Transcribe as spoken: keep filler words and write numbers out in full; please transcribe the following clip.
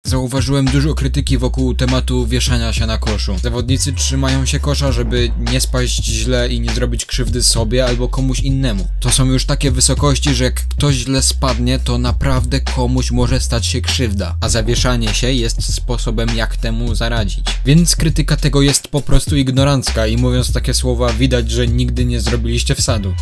Zauważyłem dużo krytyki wokół tematu wieszania się na koszu. Zawodnicy trzymają się kosza, żeby nie spaść źle i nie zrobić krzywdy sobie albo komuś innemu. To są już takie wysokości, że jak ktoś źle spadnie, to naprawdę komuś może stać się krzywda, a zawieszanie się jest sposobem, jak temu zaradzić. Więc krytyka tego jest po prostu ignorancka i mówiąc takie słowa widać, że nigdy nie zrobiliście wsadu.